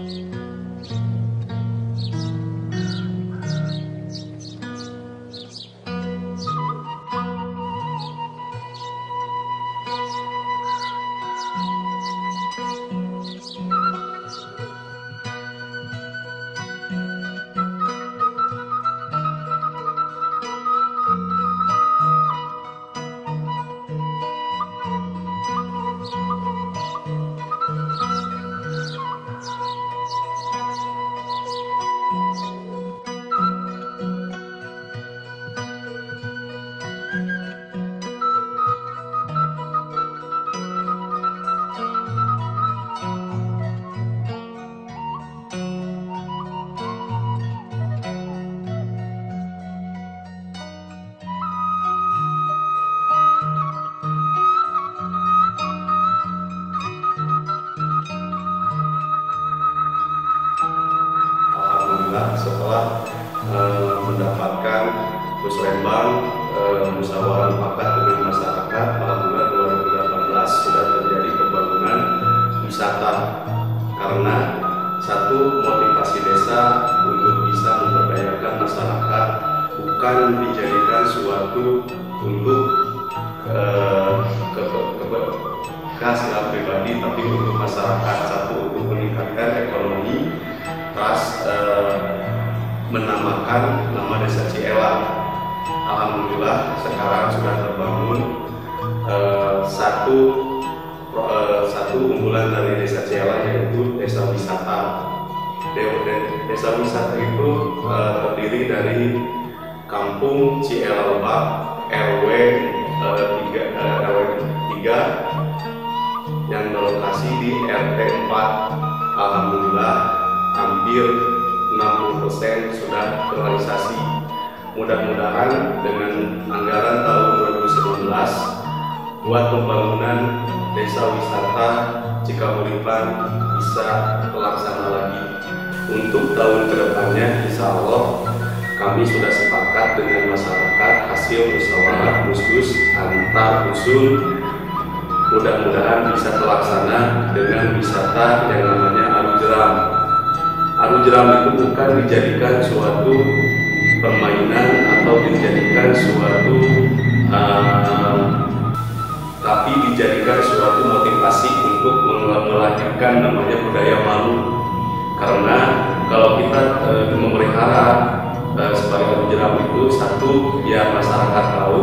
Setelah mendapatkan musrembang musyawarah mufakat dengan masyarakat pada bulan 2018 sudah terjadi pembangunan wisata, karena satu, motivasi desa untuk bisa memberdayakan masyarakat, bukan dijadikan suatu untuk kepentingan pribadi, tapi untuk masyarakat. Satu, untuk meningkatkan ekonomi, menamakan nama Desa Ciela. Alhamdulillah sekarang sudah terbangun satu unggulan dari Desa Ciela, yaitu desa wisata. Desa wisata itu terdiri dari Kampung Ciela Lebak, RW 3 yang berlokasi di RT 4. Alhamdulillah hampir 60% sudah terrealisasi. Mudah-mudahan dengan anggaran tahun 2019 buat pembangunan desa wisata Cikahuripan bisa terlaksana lagi. Untuk tahun kedepannya, insya Allah kami sudah sepakat dengan masyarakat hasil musyawarah khusus antar dusun. Mudah-mudahan bisa terlaksana dengan wisata yang namanya Aru Jeram. Aru Jeram itu bukan dijadikan suatu permainan atau dijadikan suatu tapi dijadikan suatu motivasi untuk melahirkan namanya budaya Malu. Karena kalau kita memelihara sebagai Aru Jeram itu, satu, ya masyarakat tahu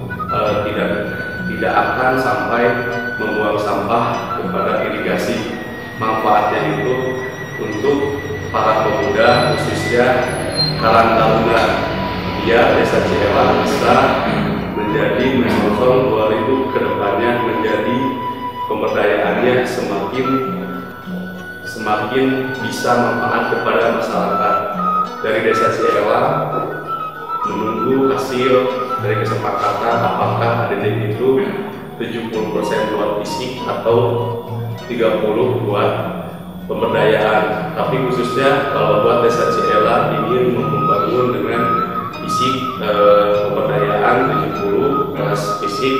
tidak akan sampai membuang sampah kepada irigasi. Manfaatnya itu untuk para pemuda, khususnya Karang Taruna. Ya, Desa Ciela bisa menjadi menyokong 2000 kedepannya menjadi pemberdayaannya semakin bisa manfaat kepada masyarakat. Dari Desa Ciela menunggu hasil dari kesepakatan apakah ADD itu 70% buat fisik atau 30 buat pemberdayaan. Tapi khususnya kalau buat Desa Ciela ingin membangun dengan fisik pemberdayaan 70 plus fisik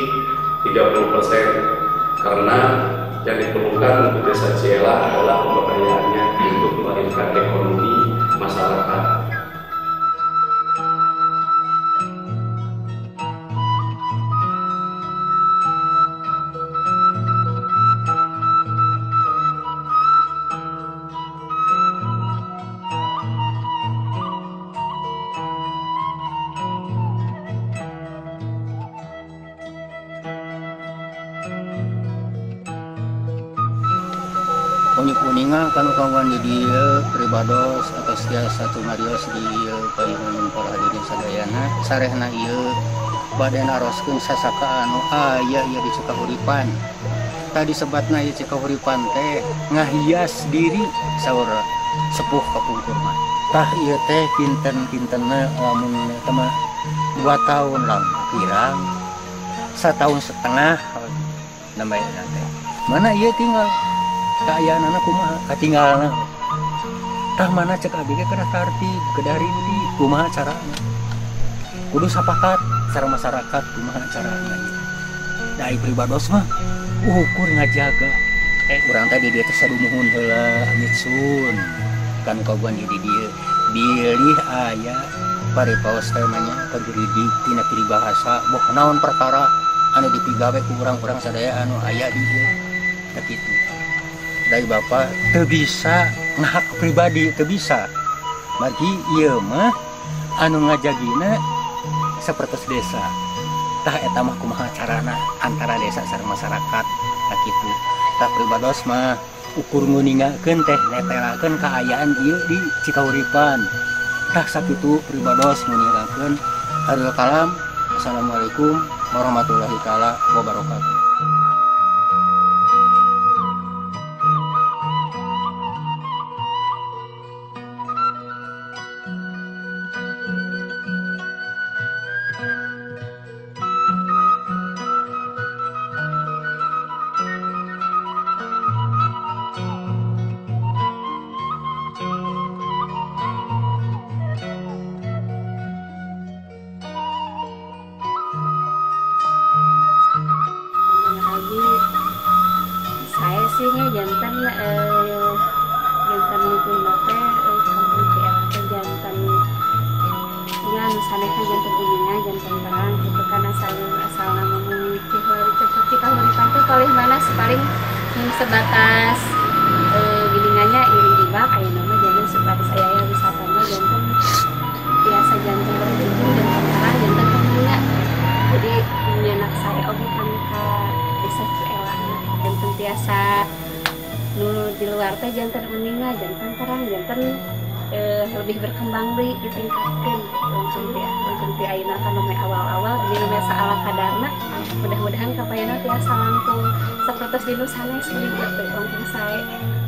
30%, karena yang diperlukan untuk Desa Ciela adalah pemberdayaannya untuk melahirkan ekonomi masyarakat. Kuninga kanu kawan di pribados atau setiap satu ngarios di palingan para hadirin sadayana sarehna ieu bade naroskeun sasaka anu aya ieu di Cikahuripan. Tadi sebatna ieu Cikahuripan teh ngahias diri saur sepuh kapungkur mah. Tah ieu teh kinten-kintenna lamun eta mah 2 tahun lah kirang 1,5 tahun namanya teh. Mana ieu tinggal kaayaan anak kumaha katinggalna tah mana cek abg kada tartib kada rinti kumaha carana kudu sapakat cara masyarakat kumaha carana. Dai pribados mah ukur ngajaga urang tadi dia teh sadumuhun heula amit sun kan kawan di dia bilih aya paripaos teh manya kageridik tina peribahasa boh naon perkara anu dipigawe ku urang-urang sadaya anu aya di dieu teh kitu dari bapak teu bisa ngahak pribadi teu bisa margi ieu mah anu ngajagina sapertos desa tah eta mah kumaha carana antara desa sareng masyarakat tah kitu tah pribados mah ukur nguningakeun teh netelakeun kaayaan ieu di Cikauripan tah sakitu pribados nguningakeun hareueu kalam. Assalamualaikum warahmatullahi taala wabarakatuh. Saya sih jantan jantan itu nate kampung CR jantan yang sanekan jantan ininya jantan terang itu kan asal nama memiliki kalau di pantai paling mana paling sebatas gilingannya iring dibak ayo nama jantan sebatas ayah wisatanya jantan biasa jantan berjumpa jantan terang jantan kemudiannya jadi anak saya oke kan desa Ciela jantan biasa nu di luar teh jantan uninga jantan terang jantan lebih berkembang di ditingkatkan untuk di ayeuna kan nomor awal-awal di nomor saala kadarna mudah-mudahan kapayana tiasa langkung sapertos dinu sanes meureun teh saya